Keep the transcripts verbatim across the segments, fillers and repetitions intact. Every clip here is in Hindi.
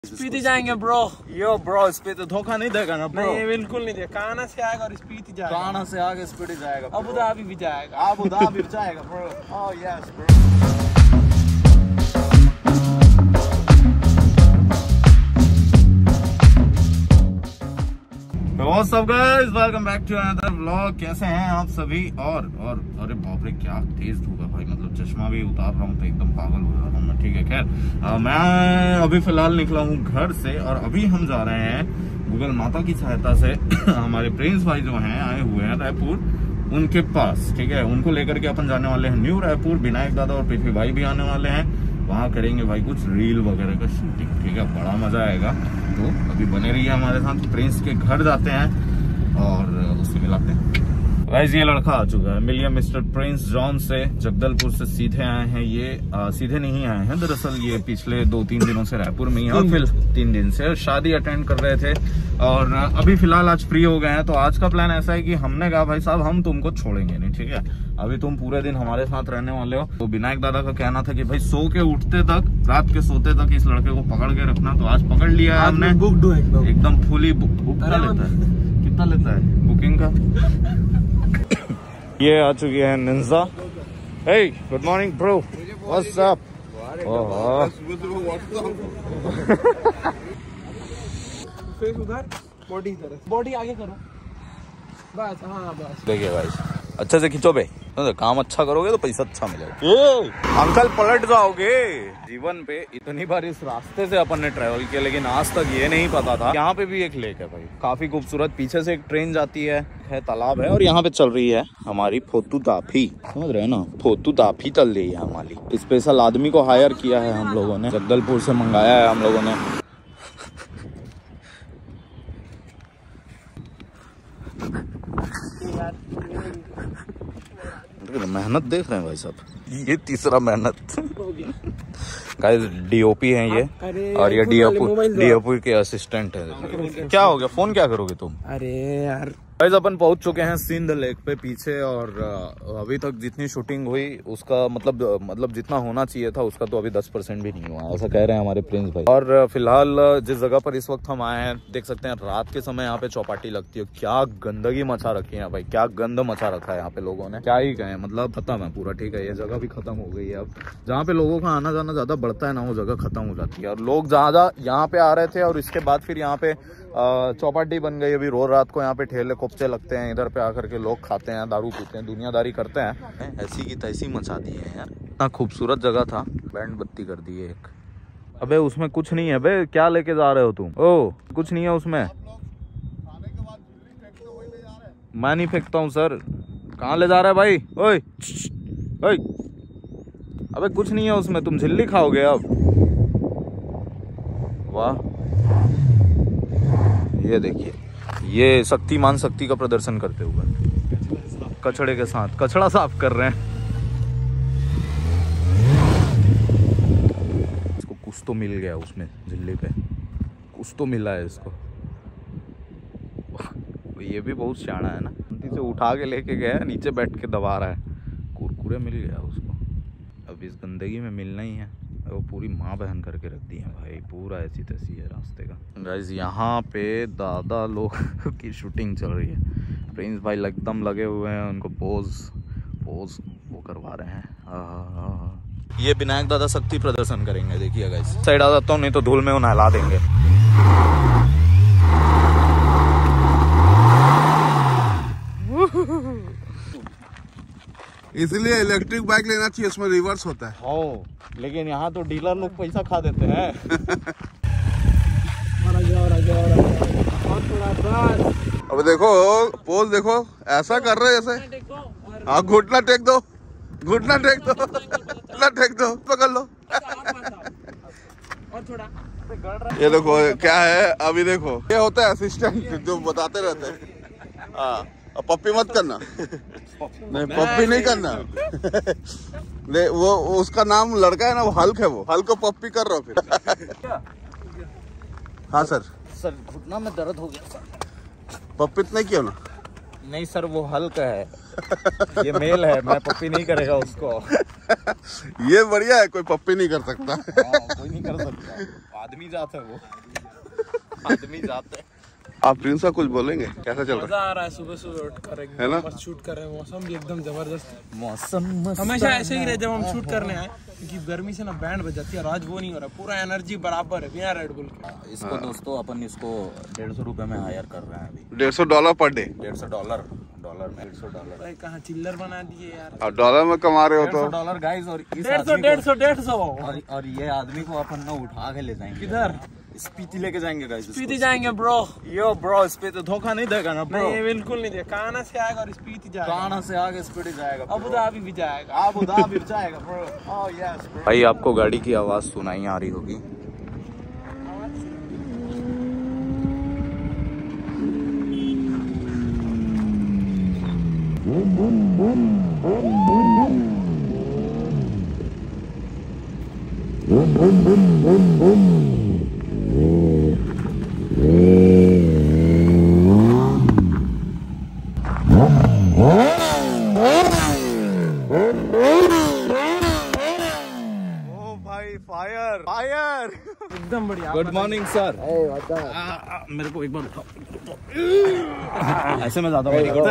स्पीति जाएंगे ब्रो। यो ब्रो स्पीति धोखा नहीं देगा ना ब्रो? नहीं बिल्कुल नहीं देगा। काना से आएगा और स्पीति जाएगा। काना से आगे स्पीति जाएगा। अबू धाबी भी जाएगा। अबू धाबी भी जाएगा bro. Oh yes bro. What's up guys? Welcome back to another vlog। कैसे हैं आप सभी? और और अरे बाप रे क्या तेज धूप है भाई, मतलब चश्मा भी उतार रहा हूँ तो एकदम पागल हो जा रहा हूँ मैं। ठीक है, खैर मैं अभी फिलहाल निकला हूँ घर से और अभी हम जा रहे हैं गूगल माता की सहायता से हमारे प्रिंस भाई जो हैं आए हुए हैं रायपुर, उनके पास। ठीक है, उनको लेकर के अपन जाने वाले हैं न्यू रायपुर। विनायक दादा और पृथ्वी भाई भी आने वाले हैं, वहाँ करेंगे भाई कुछ रील वगैरह का शूटिंग। ठीक है, बड़ा मजा आएगा, तो अभी बने रहिए हमारे साथ। प्रिंस के घर जाते हैं और उससे मिलाते हैं। गाइस ये लड़का आ चुका है, मिलिए मिस्टर प्रिंस जॉन से। जगदलपुर से सीधे आए हैं ये, आ, सीधे नहीं आए हैं दरअसल, ये पिछले दो तीन दिनों से रायपुर में ही है और फिर तीन दिन से शादी अटेंड कर रहे थे और अभी फिलहाल आज फ्री हो गए हैं। तो आज का प्लान ऐसा है कि हमने कहा भाई साहब हम तुमको छोड़ेंगे नहीं, ठीक है, अभी तुम पूरे दिन हमारे साथ रहने वाले हो। तो विनायक दादा का कहना था कि भाई सो के उठते तक, रात के सोते तक इस लड़के को पकड़ के रखना। तो आज पकड़ लिया है हमने, बुक डू एकदम एकदम फुली बुक। कितना लेता है कितना लेता है बुकिंग का? ये आ चुकी है ninja. Hey good morning bro, what's up? Oh face उधर, बॉडी इधर, बॉडी आगे करो बस। हाँ बस, देखिए भाई अच्छे से खींचो बे, तो काम अच्छा करोगे तो पैसा अच्छा मिलेगा। अंकल पलट जाओगे। जीवन पे इतनी बार इस रास्ते से अपन ने ट्रेवल किया लेकिन आज तक ये नहीं पता था यहाँ पे भी एक लेक है भाई, काफी खूबसूरत। पीछे से एक ट्रेन जाती है, है तालाब है और यहाँ पे चल रही है हमारी फोतू दाफी, समझ रहे हैं ना, फोतू दाफी चल रही है हमारी। स्पेशल आदमी को हायर किया है हम लोगों ने, जगदलपुर से मंगाया है हम लोगों ने। मेहनत देख रहे हैं भाई साहब, ये तीसरा मेहनत। गाइस डीओपी हैं ये और ये डीओपी डीओपी के असिस्टेंट है। क्या हो गया, फोन क्या करोगे तुम? अरे यार गाइस अपन पहुंच चुके हैं सिंध लेक पे पीछे और अभी तक जितनी शूटिंग हुई उसका मतलब मतलब जितना होना चाहिए था उसका तो अभी दस परसेंट भी नहीं हुआ, ऐसा कह रहे हैं हमारे प्रिंस भाई। और फिलहाल जिस जगह पर इस वक्त हम आए हैं देख सकते हैं रात के समय यहाँ पे चौपाटी लगती है। क्या गंदगी मचा रखी है भाई, क्या गंद मचा रखा है यहाँ पे लोगों ने, क्या ही कहें, मतलब खत्म है पूरा। ठीक है, ये जगह भी खत्म हो गई है। अब जहाँ पे लोगों का आना जाना ज्यादा बढ़ता है ना, वो जगह खत्म हो जाती है। और लोग जहाँ जहाँ यहाँ पे आ रहे थे और इसके बाद फिर यहाँ पे चौपाटी बन गई। अभी रोज रात को यहाँ पे ठेले कोफ्ते लगते हैं, इधर पे आकर के लोग खाते हैं, दारू पीते हैं, दुनियादारी करते हैं। ऐसी की तैसी मचा दी है यार। इतना खूबसूरत जगह था, बैंड बत्ती कर दी है एक। अबे उसमें कुछ नहीं है बे, क्या लेके जा रहे हो तुम? ओ कुछ नहीं है उसमें, मैं नहीं फेंकता हूँ सर। कहाँ ले जा रहा है भाई? ओए ओए, अबे कुछ नहीं है उसमें, तुम झिल्ली खाओगे अब। वाह, ये देखिए, ये शक्तिमान शक्ति का प्रदर्शन करते हुए कचड़े के साथ कचड़ा साफ कर रहे हैं। इसको कुछ तो मिल गया उसमें, झिल्ली पे कुछ तो मिला है इसको। ये भी बहुत शाना है ना, से उठा के लेके गया, नीचे बैठ के दबा रहा है। कुरकुरे मिल गया उसको, अब इस गंदगी में मिलना ही है। वो पूरी माँ बहन करके रख दी है भाई, पूरा ऐसी तैसी है रास्ते का। गाइस यहाँ पे दादा लोग की शूटिंग चल रही है। प्रिंस भाई एकदम लगे हुए हैं, उनको पोज पोज वो करवा रहे हैं। ये विनायक दादा शक्ति प्रदर्शन करेंगे, देखिए गाइस। साइड आ जाता हूँ नहीं तो धूल में वो नहला देंगे। इसलिए इलेक्ट्रिक बाइक लेना चाहिए, उसमें रिवर्स होता है। हो, लेकिन यहाँ तो डीलर लोग पैसा खा देते हैं। अब देखो पोज देखो, ऐसा कर रहे हैं जैसे। हाँ घुटना टेक दो, घुटना टेक दो, घुटना टेक दो, पकड़ लो। ये देखो क्या है, अभी देखो ये होता है असिस्टेंट जो बताते रहते हैं। हाँ पप्पी मत करना, नहीं पप्पी नहीं करना। ले वो उसका नाम लड़का है ना, वो हल्क है, वो हल्क को पप्पी कर रहा हो फिर। हाँ सर सर घुटना में दर्द हो गया सर। पप्पी नहीं किया ना? नहीं सर वो हल्क है, ये मेल है, मैं पप्पी नहीं करेगा उसको। ये बढ़िया है, कोई पप्पी नहीं कर सकता। कोई नहीं कर सकता। आदमी जाता है वो आदमी जाता है। आप प्रिंस का कुछ बोलेंगे, कैसा चल रहा मजा आ रहा है सुबह सुबह उठ कर है ना? मस्त शूट कर रहे हैं, मौसम भी एकदम जबरदस्त है। मौसम हमेशा ऐसे ही रहे जब हम शूट करने आए, क्योंकि गर्मी से ना बैंड बज जाती है और आज वो नहीं हो रहा, पूरा एनर्जी बराबर है बिना रेड बुल के। इसको दोस्तों अपन इसको डेढ़ सौ रुपए में हायर कर रहे हैं अभी। डेढ़ सौ डॉलर पर डे? डेढ़ सौ डॉलर डॉलर में डेढ़ सौ डॉलर भाई कहाँ चिल्लर बना दिए यार। आप डॉलर में कमा रहे हो तो डॉलर गाइस। और इस डेढ़ सौ आदमी डेढ़ को- सौ डेढ़ सौ और, और ये आदमी को अपन ना उठा के ले जाएंगे। किधर? स्पीति लेके जाएंगे गाइस। स्पीति जाएंगे ब्रो। यो ब्रो स्पीति धोखा नहीं देगा ना ब्रो। नहीं बिल्कुल नहीं दे, काना से आएगा और स्पीति जाएगा। काना से आगे स्पीति जाएगा। अबू धाबी भी जाएगा। अबू धाबी भी जाएगा ब्रो। Oh yes bro. भाई आपको गाड़ी की आवाज सुनाई आ रही होगी। फायर फायर एकदम बढ़िया। Good morning sir. मेरे को एक बार उठाओ। ऐसे में ज्यादा वेरी गुड।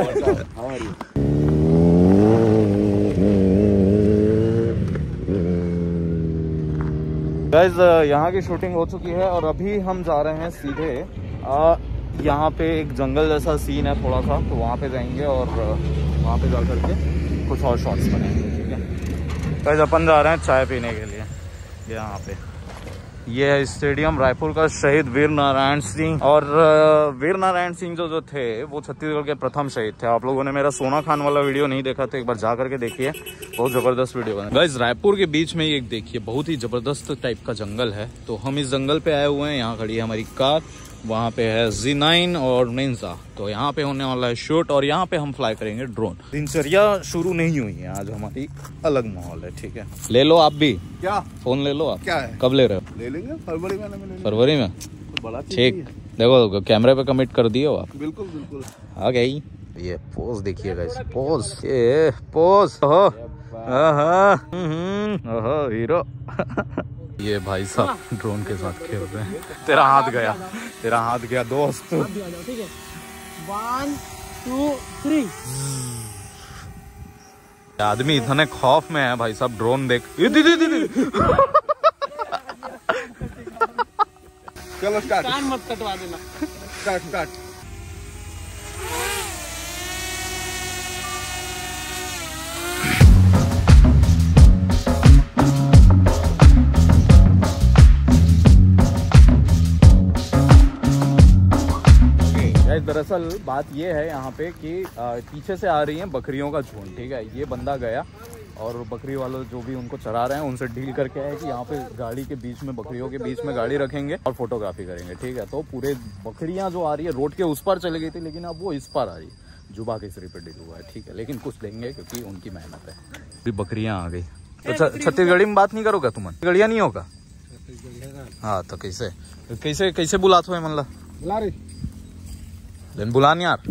गाइस यहाँ की शूटिंग हो चुकी है और अभी हम जा रहे हैं सीधे आ, यहाँ पे एक जंगल जैसा सीन है थोड़ा सा, तो वहाँ पे जाएंगे और वहाँ पे जा करके कुछ और शॉट्स बनाएंगे। ठीक है गाइस, अपन जा रहे हैं चाय पीने के लिए यहाँ पे। ये है स्टेडियम रायपुर का शहीद वीर नारायण सिंह। और वीर नारायण सिंह जो जो थे वो छत्तीसगढ़ के प्रथम शहीद थे। आप लोगों ने मेरा सोना खान वाला वीडियो नहीं देखा तो एक बार जा करके देखिए, बहुत जबरदस्त वीडियो बना। गाइस रायपुर के बीच में एक देखिए बहुत ही जबरदस्त टाइप का जंगल है, तो हम इस जंगल पे आए हुए हैं। यहाँ खड़ी है हमारी कार, वहाँ पे है जी नाइन और निंजा, तो यहाँ पे होने वाला है शूट और यहाँ पे हम फ्लाई करेंगे ड्रोन। दिनचर्या शुरू नहीं हुई है आज, हमारी अलग माहौल है। ठीक है, ले लो आप भी। क्या फोन ले लो आप। क्या है? कब ले रहे हो? ले लेंगे फरवरी में लेंगे। फरवरी में? बड़ा चीज़ ठीक, है। देखो कैमरे पे कमिट कर दिए हो आप। बिल्कुल बिल्कुल आ गई। ये पोज देखिएगा, इस पोज, ये पोज हो हीरो। ये भाई साहब ड्रोन के साथ खेल रहे हैं। तेरा हाथ गया, तेरा हाथ गया दोस्त। ठीक है, वन टू थ्री। आदमी इतने खौफ में है भाई साहब, ड्रोन देख। ये दी, दी, दी, दी। चलो स्टार्ट। कान मत कटवा देना। Start start. दरअसल बात ये है यहाँ पे कि पीछे से आ रही हैं बकरियों का झुंड। ठीक है, ये बंदा गया और बकरी वालों जो भी उनको चरा रहे हैं उनसे डील करके आए कि यहाँ पे गाड़ी के बीच में, बकरियों के बीच में गाड़ी रखेंगे और फोटोग्राफी करेंगे। ठीक है, तो पूरे बकरियां जो आ रही है रोड के उस पर चली गई थी, लेकिन अब वो इस पर आ रही है। जुबा केसरी पे डील हुआ है। ठीक है, लेकिन कुछ देंगे क्योंकि उनकी मेहनत है। अभी बकरियां आ गई तो छत्तीसगढ़ी में बात नहीं करोगा तुम? गड़िया नहीं होगा? हाँ तो कैसे कैसे कैसे बुलाते हो मतलब? बुला रही दिन बुलान यार।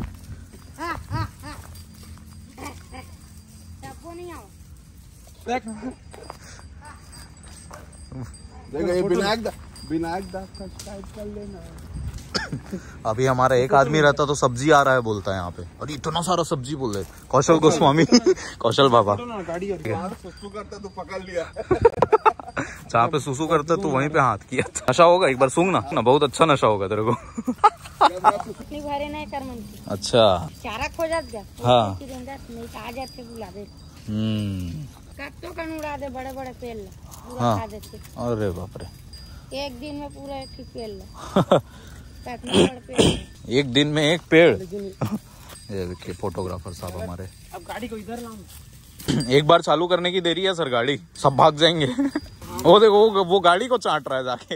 विनायक दा विनायक दास का स्टाइल कर लेना। अभी हमारा एक आदमी रहता तो सब्जी आ रहा है बोलता है यहाँ पे, और इतना सारा सब्जी बोल रहे। कौशल गोस्वामी कौशल बाबा गाड़ी सुसु करता तो पकड़ लिया। जहाँ पे सुसु करते तो वहीं पे हाथ किया। नशा होगा, एक बार सूंघ ना ना, बहुत अच्छा नशा होगा तेरे को। भरे नहीं कर मन की। अच्छा चारा खो जात गया। हाँ। नहीं तो आ जाते बुला दे। हम्म, कत्तो कन उड़ा दे बड़े बड़े पेड़ ला, पूरा हाँ। खा देते। अरे बाप रे, एक दिन में पूरा एक ही पेड़ ला। कितना बड़ा पेड़ है। एक दिन में एक पेड़। ये देखिए फोटोग्राफर साहब हमारे। अब गाड़ी को इधर लाऊं। एक बार चालू करने की देरी है सर, गाड़ी सब भाग जाएंगे। वो देखो वो, वो गाड़ी को चाट रहा है जाके।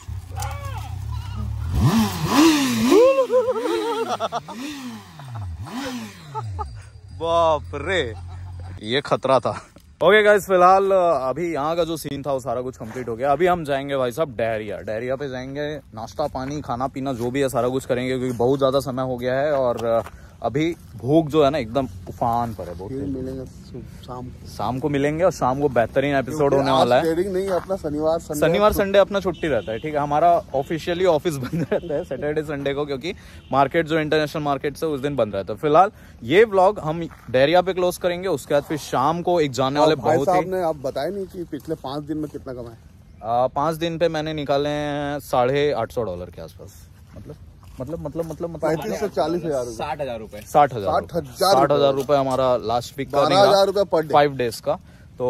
बाप रे, ये खतरा था। ओके गाइस, फिलहाल अभी यहाँ का जो सीन था वो सारा कुछ कंप्लीट हो गया। अभी हम जाएंगे भाई साहब डहरिया। डहरिया पे जाएंगे, नाश्ता पानी खाना पीना जो भी है सारा कुछ करेंगे, क्योंकि बहुत ज़्यादा समय हो गया है और अभी भूख जो है ना एकदम उफान पर है बहुत। मिलेंगे शाम शाम को मिलेंगे और शाम को बेहतरीन एपिसोड होने वाला है। ट्रेडिंग नहीं अपना शनिवार संडे शनिवार संडे अपना छुट्टी रहता है, ठीक है। हमारा ऑफिशियली ऑफिस बंद रहता है सैटरडे संडे को, क्योंकि मार्केट जो इंटरनेशनल मार्केट से उस दिन बंद रहता है। फिलहाल ये व्लॉग हम डहरिया पे क्लोज करेंगे, उसके बाद फिर शाम को एक जाने वाले बहुत ही ने आप बताया नहीं कि पिछले पांच दिन में कितना कमाए। पांच दिन पे मैंने निकाले हैं साढ़े आठ सौ डॉलर के आसपास। मतलब मतलब मतलब मतलब पैंतीस से चालीस हजार साठ हजार रुपए साठ हजार साठ हजार रुपए हमारा लास्ट वीक का निकला फाइव डेज का। तो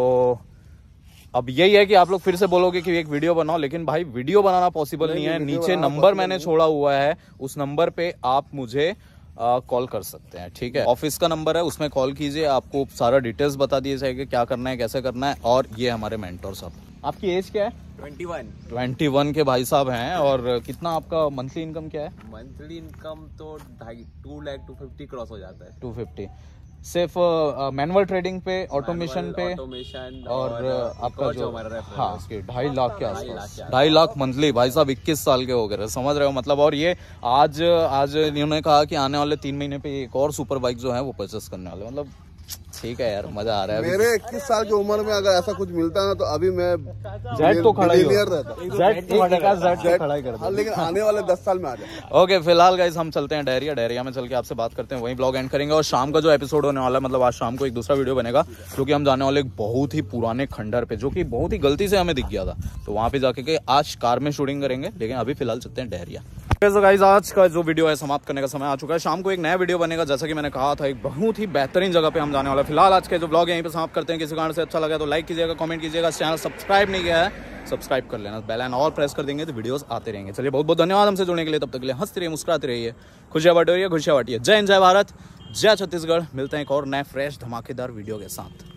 अब यही है कि आप लोग फिर से बोलोगे कि एक वीडियो बनाओ, लेकिन भाई वीडियो बनाना पॉसिबल नहीं है। नीचे नंबर मैंने छोड़ा हुआ है, उस नंबर पे आप मुझे कॉल कर सकते हैं, ठीक है। ऑफिस का नंबर है, उसमें कॉल कीजिए, आपको सारा डिटेल्स बता दिए जाएंगे क्या करना है कैसे करना है। और ये हमारे मेंटोर साहब। आपकी एज क्या है? इक्कीस इक्कीस के भाई साहब हैं। और कितना आपका मंथली इनकम क्या है? मंथली इनकम तो ढाई two lakh two fifty cross हो जाता है। टू फिफ्टी सिर्फ मैनुअल ट्रेडिंग पे, ऑटोमेशन पे ऑटोमेशन और, और आपका जो हमारा हाँ उसके ढाई लाख के आसपास ढाई लाख मंथली। भाई साहब इक्कीस साल के हो गए, समझ रहे हो मतलब। और ये आज आज इन्होंने कहा कि आने वाले तीन महीने पे एक और सुपर बाइक जो है वो परचेस करने वाले, मतलब ठीक है यार, मजा आ रहा है। मेरे इक्कीस साल की उम्र में अगर ऐसा कुछ मिलता ना तो अभी मैं जेट तो खड़ा ही रहता, जेट तो खड़ा ही करता, लेकिन आने वाले दस साल में आ जाए। ओके फिलहाल गाइस हम चलते हैं डहरिया। डहरिया में चल के आपसे बात करते हैं, वहीं ब्लॉग एंड करेंगे। और शाम का जो एपिसोड होने वाला है, मतलब आज शाम को एक दूसरा वीडियो बनेगा, क्योंकि हम जाने वाले एक बहुत ही पुराने खंडर पे, जो कि बहुत ही गलती से हमें दिख गया था। तो वहां पे जाके के आज कार में शूटिंग करेंगे, लेकिन अभी फिलहाल चलते हैं डहरिया। तो गाइस आज का जो वीडियो है समाप्त करने का समय आ चुका है। शाम को एक नया वीडियो बनेगा, जैसा कि मैंने कहा था, एक बहुत ही बेहतरीन जगह पे हम जाने वाले हैं। फिलहाल आज के जो ब्लॉग यहीं पे समाप्त करते हैं। किसी कारण से अच्छा लगा तो लाइक कीजिएगा, कमेंट कीजिएगा। चैनल सब्सक्राइब नहीं किया है, सब्सक्राइब कर लेना, बेल आइकन और प्रेस कर देंगे तो वीडियोस आते रहेंगे। चलिए बहुत बहुत धन्यवाद हमसे जुड़ने के लिए। तब तक के लिए हंसते रहिए, मुस्कुराते रहिए, खुशियां बांटिए, खुशियां बांटिए। जय हिंद, जय भारत, जय छत्तीसगढ़। मिलते हैं एक और नए फ्रेश धमाकेदार वीडियो के साथ।